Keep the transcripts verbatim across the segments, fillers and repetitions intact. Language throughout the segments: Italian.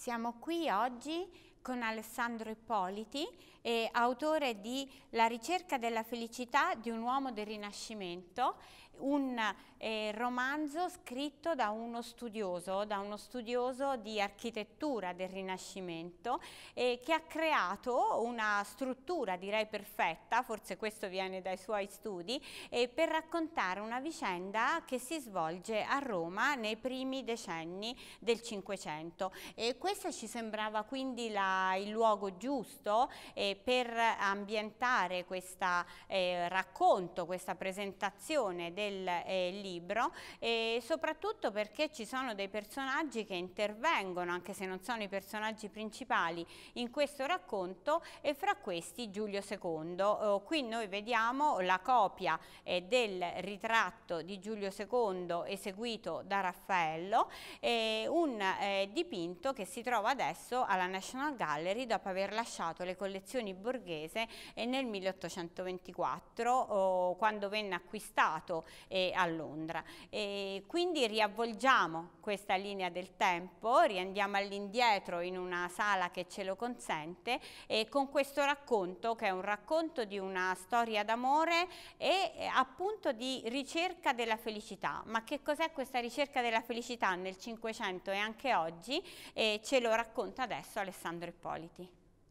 Siamo qui oggi con Alessandro Ippoliti, eh, autore di La ricerca della felicità di un uomo del Rinascimento, un eh, romanzo scritto da uno studioso, da uno studioso di architettura del Rinascimento, eh, che ha creato una struttura, direi perfetta, forse questo viene dai suoi studi, eh, per raccontare una vicenda che si svolge a Roma nei primi decenni del Cinquecento. E questo ci sembrava quindi la, il luogo giusto eh, per ambientare questo eh, racconto, questa presentazione del eh, libro, e soprattutto perché ci sono dei personaggi che intervengono, anche se non sono i personaggi principali in questo racconto, e fra questi Giulio secondo. Oh, qui noi vediamo la copia eh, del ritratto di Giulio secondo eseguito da Raffaello, eh, un eh, dipinto che si trova adesso alla National Gallery dopo aver lasciato le collezioni Borghese eh, nel milleottocentoventiquattro, oh, quando venne acquistato eh, a Londra. E quindi riavvolgiamo questa linea del tempo, riandiamo all'indietro in una sala che ce lo consente, e con questo racconto, che è un racconto di una storia d'amore e eh, appunto di ricerca della felicità. Ma che cos'è questa ricerca della felicità nel Cinquecento e anche oggi? E ce lo racconta adesso Alessandro Ippoliti.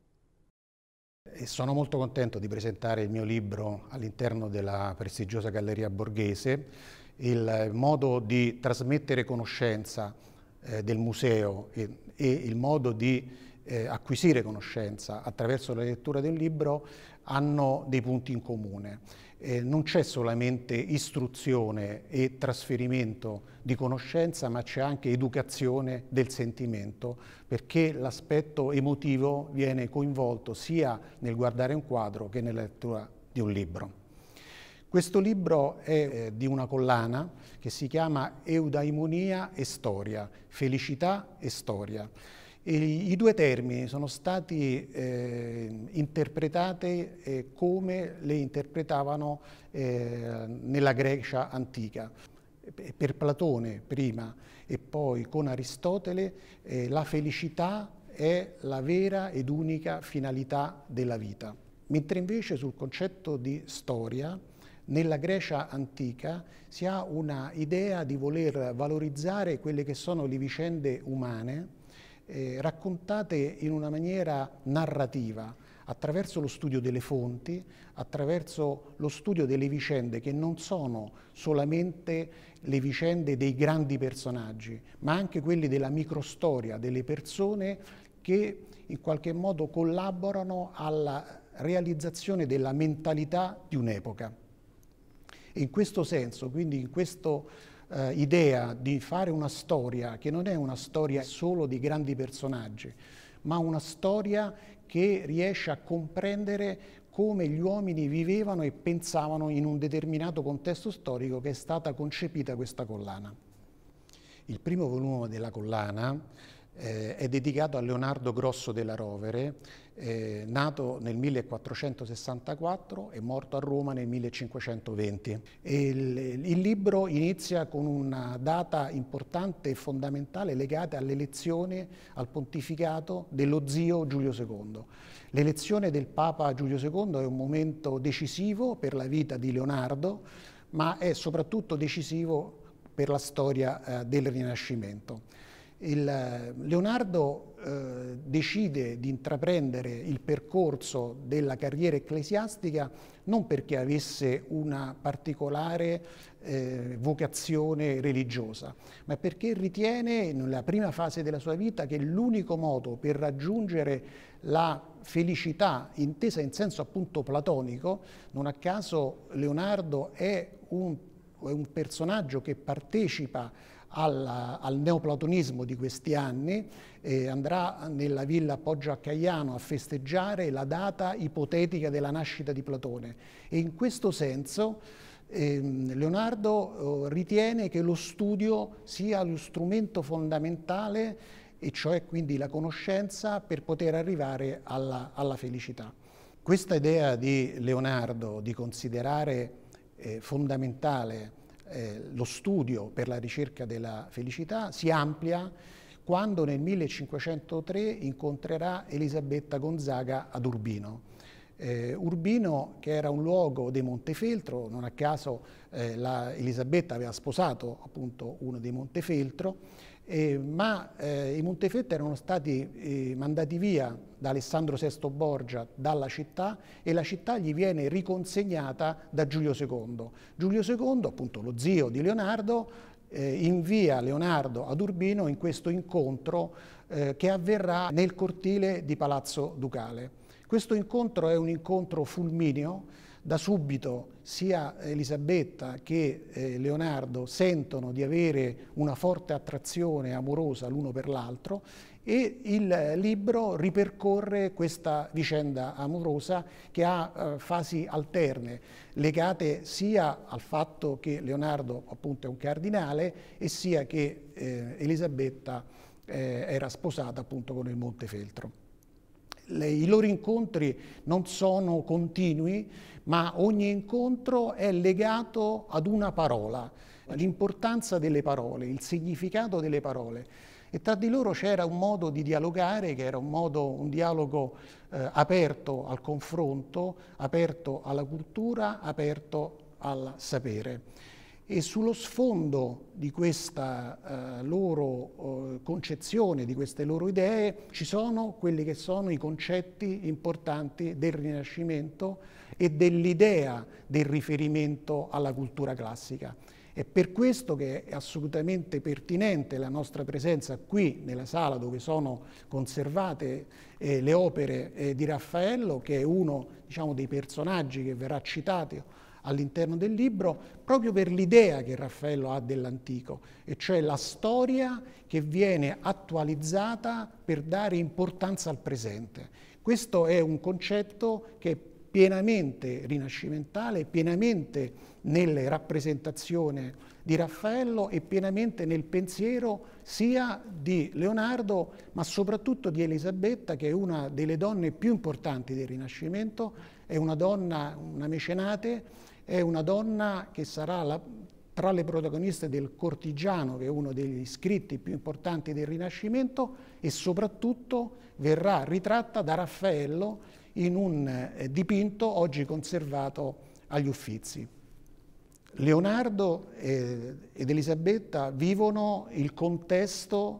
E sono molto contento di presentare il mio libro all'interno della prestigiosa Galleria Borghese. Il modo di trasmettere conoscenza eh, del museo e, e il modo di eh, acquisire conoscenza attraverso la lettura del libro hanno dei punti in comune. Eh, non c'è solamente istruzione e trasferimento di conoscenza, ma c'è anche educazione del sentimento, perché l'aspetto emotivo viene coinvolto sia nel guardare un quadro che nella lettura di un libro. Questo libro è eh, di una collana che si chiama Eudaimonia e Storia, felicità e storia. E i due termini sono stati eh, interpretati eh, come le interpretavano eh, nella Grecia antica. Per Platone prima e poi con Aristotele eh, la felicità è la vera ed unica finalità della vita. Mentre invece sul concetto di storia, nella Grecia antica si ha una idea di voler valorizzare quelle che sono le vicende umane Eh, raccontate in una maniera narrativa, attraverso lo studio delle fonti, attraverso lo studio delle vicende che non sono solamente le vicende dei grandi personaggi, ma anche quelli della microstoria, delle persone che in qualche modo collaborano alla realizzazione della mentalità di un'epoca. E in questo senso, quindi in questo Uh, idea di fare una storia che non è una storia solo di grandi personaggi, ma una storia che riesce a comprendere come gli uomini vivevano e pensavano in un determinato contesto storico, che è stata concepita questa collana. Il primo volume della collana eh, è dedicato a Leonardo Grosso della Rovere, eh, nato nel millequattrocentosessantaquattro e morto a Roma nel millecinquecentoventi. E il, il libro inizia con una data importante e fondamentale legata all'elezione al pontificato dello zio Giulio secondo. L'elezione del Papa Giulio secondo è un momento decisivo per la vita di Leonardo, ma è soprattutto decisivo per la storia eh, del Rinascimento. Il, Leonardo eh, decide di intraprendere il percorso della carriera ecclesiastica non perché avesse una particolare eh, vocazione religiosa, ma perché ritiene nella prima fase della sua vita che l'unico modo per raggiungere la felicità intesa in senso appunto platonico, non a caso Leonardo è un, è un personaggio che partecipa Al, al neoplatonismo di questi anni, eh, andrà nella villa Poggio a Caiano a festeggiare la data ipotetica della nascita di Platone, e in questo senso eh, Leonardo eh, ritiene che lo studio sia lo strumento fondamentale, e cioè quindi la conoscenza, per poter arrivare alla, alla felicità. Questa idea di Leonardo di considerare eh, fondamentale Eh, lo studio per la ricerca della felicità si amplia quando nel millecinquecentotre incontrerà Elisabetta Gonzaga ad Urbino. Eh, Urbino, che era un luogo di Montefeltro, non a caso eh, la Elisabetta aveva sposato appunto uno dei Montefeltro, eh, ma eh, i Montefeltro erano stati eh, mandati via da Alessandro sesto Borgia dalla città e la città gli viene riconsegnata da Giulio secondo. Giulio secondo, appunto lo zio di Leonardo, eh, invia Leonardo ad Urbino in questo incontro eh, che avverrà nel cortile di Palazzo Ducale. Questo incontro è un incontro fulmineo, da subito sia Elisabetta che eh, Leonardo sentono di avere una forte attrazione amorosa l'uno per l'altro e il libro ripercorre questa vicenda amorosa che ha eh, fasi alterne, legate sia al fatto che Leonardo appunto è un cardinale e sia che eh, Elisabetta eh, era sposata appunto con il Montefeltro. I loro incontri non sono continui, ma ogni incontro è legato ad una parola, l'importanza delle parole, il significato delle parole. E tra di loro c'era un modo di dialogare che era un modo, un dialogo eh, aperto al confronto, aperto alla cultura, aperto al sapere. E sullo sfondo di questa eh, loro eh, concezione, di queste loro idee, ci sono quelli che sono i concetti importanti del Rinascimento e dell'idea del riferimento alla cultura classica. È per questo che è assolutamente pertinente la nostra presenza qui nella sala dove sono conservate eh, le opere eh, di Raffaello, che è uno, diciamo, dei personaggi che verrà citato all'interno del libro, proprio per l'idea che Raffaello ha dell'antico, e cioè la storia che viene attualizzata per dare importanza al presente. Questo è un concetto che è pienamente rinascimentale, pienamente nelle rappresentazioni di Raffaello e pienamente nel pensiero sia di Leonardo, ma soprattutto di Elisabetta, che è una delle donne più importanti del Rinascimento, è una donna, una mecenate, è una donna che sarà la, tra le protagoniste del Cortigiano, che è uno degli scritti più importanti del Rinascimento, e soprattutto verrà ritratta da Raffaello in un eh, dipinto oggi conservato agli Uffizi. Leonardo eh, ed Elisabetta vivono il contesto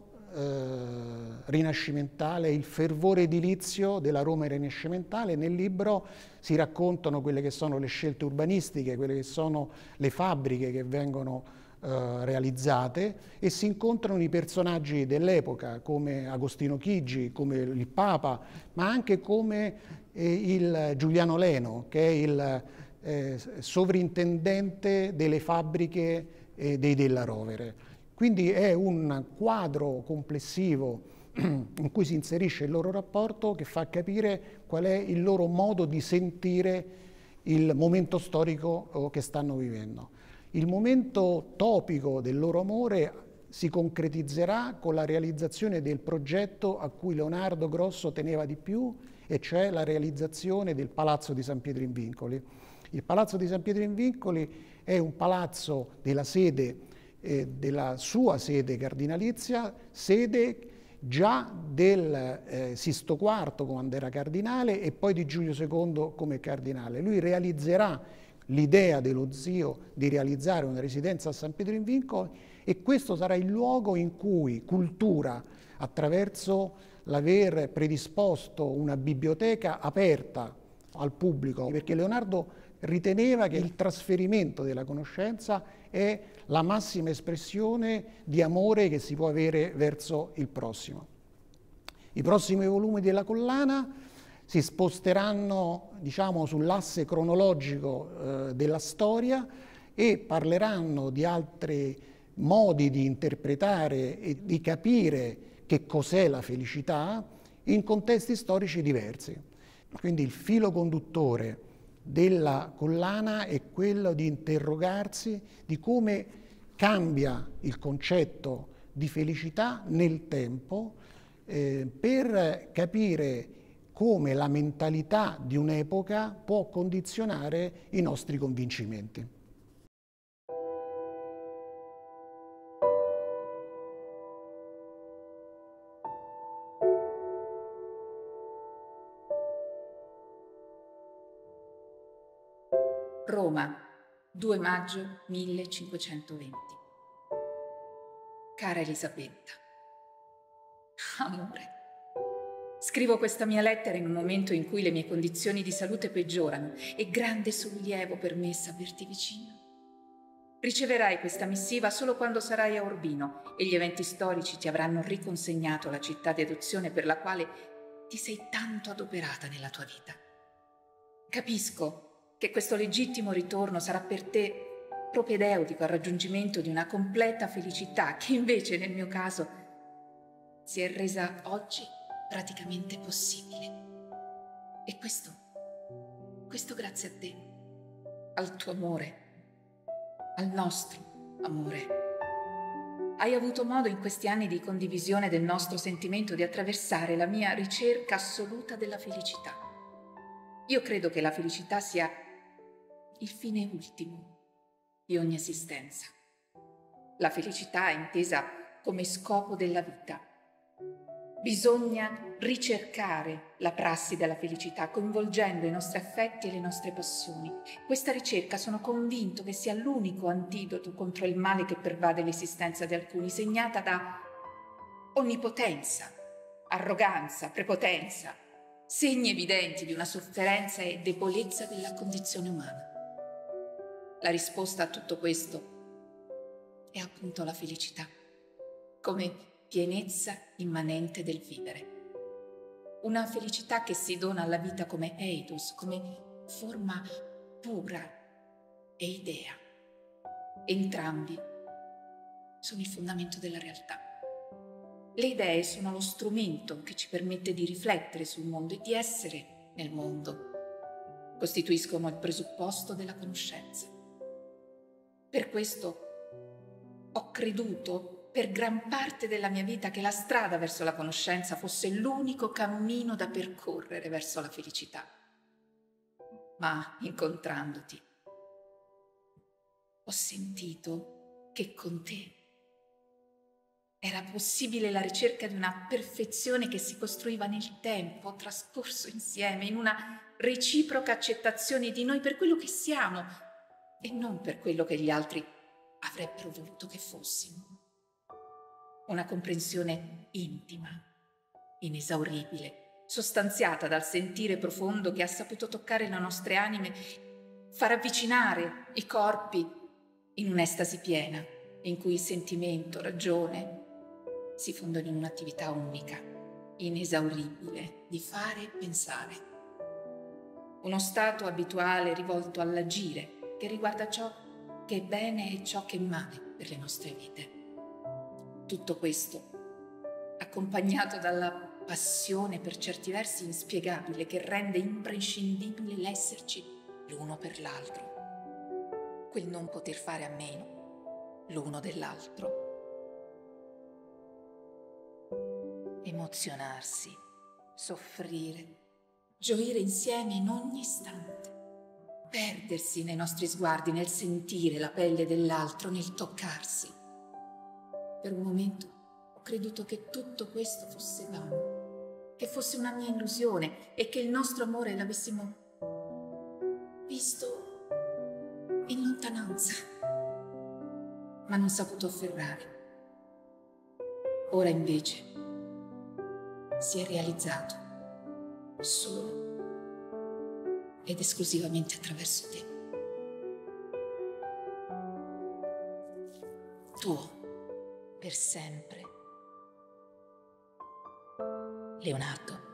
eh, rinascimentale, il fervore edilizio della Roma rinascimentale. Nel libro si raccontano quelle che sono le scelte urbanistiche, quelle che sono le fabbriche che vengono eh, realizzate e si incontrano i personaggi dell'epoca come Agostino Chigi, come il Papa, ma anche come eh, il Giuliano Leno, che è il eh, sovrintendente delle fabbriche eh, dei Della Rovere. Quindi è un quadro complessivo in cui si inserisce il loro rapporto che fa capire qual è il loro modo di sentire il momento storico che stanno vivendo. Il momento topico del loro amore si concretizzerà con la realizzazione del progetto a cui Leonardo Grosso teneva di più, e cioè la realizzazione del Palazzo di San Pietro in Vincoli. Il Palazzo di San Pietro in Vincoli è un palazzo della sede eh, della sua sede cardinalizia, sede già del eh, Sisto quarto quando era cardinale e poi di Giulio secondo come cardinale. Lui realizzerà l'idea dello zio di realizzare una residenza a San Pietro in Vincoli e questo sarà il luogo in cui cultura, attraverso l'aver predisposto una biblioteca aperta al pubblico, perché Leonardo riteneva che il trasferimento della conoscenza è la massima espressione di amore che si può avere verso il prossimo. I prossimi volumi della collana si sposteranno, diciamo, sull'asse cronologico eh, della storia e parleranno di altri modi di interpretare e di capire che cos'è la felicità in contesti storici diversi. Quindi il filo conduttore della collana è quello di interrogarsi di come cambia il concetto di felicità nel tempo eh, per capire come la mentalità di un'epoca può condizionare i nostri convincimenti. Roma, due maggio millecinquecentoventi. Cara Elisabetta, amore, scrivo questa mia lettera in un momento in cui le mie condizioni di salute peggiorano. È grande sollievo per me saperti vicino. Riceverai questa missiva solo quando sarai a Urbino e gli eventi storici ti avranno riconsegnato la città di adozione per la quale ti sei tanto adoperata nella tua vita. Capisco che questo legittimo ritorno sarà per te propedeutico al raggiungimento di una completa felicità che invece nel mio caso si è resa oggi praticamente possibile. E questo, questo grazie a te, al tuo amore, al nostro amore. Hai avuto modo in questi anni di condivisione del nostro sentimento di attraversare la mia ricerca assoluta della felicità. Io credo che la felicità sia il fine ultimo di ogni esistenza. La felicità è intesa come scopo della vita. Bisogna ricercare la prassi della felicità, coinvolgendo i nostri affetti e le nostre passioni. Questa ricerca sono convinto che sia l'unico antidoto contro il male che pervade l'esistenza di alcuni, segnata da onnipotenza, arroganza, prepotenza, segni evidenti di una sofferenza e debolezza della condizione umana. La risposta a tutto questo è appunto la felicità, come pienezza immanente del vivere. Una felicità che si dona alla vita come eidos, come forma pura e idea. Entrambi sono il fondamento della realtà. Le idee sono lo strumento che ci permette di riflettere sul mondo e di essere nel mondo. Costituiscono il presupposto della conoscenza. Per questo ho creduto per gran parte della mia vita che la strada verso la conoscenza fosse l'unico cammino da percorrere verso la felicità. Ma incontrandoti, ho sentito che con te era possibile la ricerca di una perfezione che si costruiva nel tempo trascorso insieme, in una reciproca accettazione di noi per quello che siamo e non per quello che gli altri avrebbero voluto che fossimo. Una comprensione intima, inesauribile, sostanziata dal sentire profondo che ha saputo toccare le nostre anime, far avvicinare i corpi in un'estasi piena, in cui sentimento, ragione si fondono in un'attività unica, inesauribile, di fare e pensare. Uno stato abituale rivolto all'agire, che riguarda ciò che è bene e ciò che è male per le nostre vite. Tutto questo, accompagnato dalla passione per certi versi inspiegabile che rende imprescindibile l'esserci l'uno per l'altro, quel non poter fare a meno l'uno dell'altro. Emozionarsi, soffrire, gioire insieme in ogni istante, perdersi nei nostri sguardi, nel sentire la pelle dell'altro, nel toccarsi. Per un momento ho creduto che tutto questo fosse vano, che fosse una mia illusione e che il nostro amore l'avessimo visto in lontananza, ma non saputo afferrare. Ora invece si è realizzato solo ed esclusivamente attraverso te. Tuo, per sempre, Leonardo.